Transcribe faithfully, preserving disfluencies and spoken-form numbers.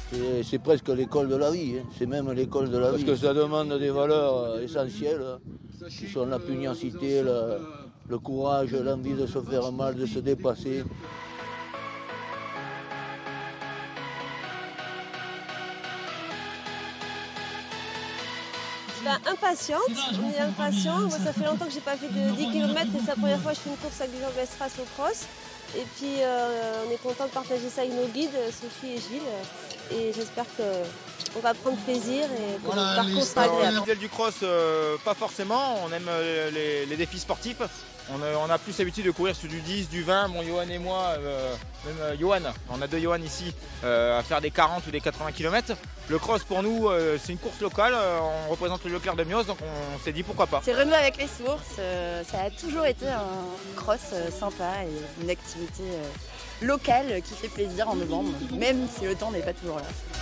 C'est presque l'école de la vie, hein. C'est même l'école de la vie. Parce que ça demande des valeurs essentielles, qui sont la pugnacité, le, le courage, l'envie de se faire mal, de se dépasser. Bah, impatiente, on est impatient. Moi, ça fait longtemps que j'ai pas fait de dix kilomètres et c'est la première fois que je fais une course avec Guillaume Bestras au cross. Et puis, euh, on est content de partager ça avec nos guides, Sophie et Gilles. Et j'espère qu'on va prendre plaisir et que voilà, le parcours sera agréable. L'idéal du cross, euh, pas forcément. On aime euh, les, les défis sportifs. On a, on a plus l'habitude de courir sur du dix, du vingt. Bon, Johan et moi, euh, même euh, Johan, on a deux Johan ici, euh, à faire des quarante ou des quatre-vingts kilomètres. Le cross, pour nous, euh, c'est une course locale. Euh, on représente le Leclerc de Mios, donc on s'est dit pourquoi pas. C'est renoué avec les sources. Euh, ça a toujours été un cross euh, sympa et une activité euh, locale qui fait plaisir en novembre, même si le temps n'est pas toujours là.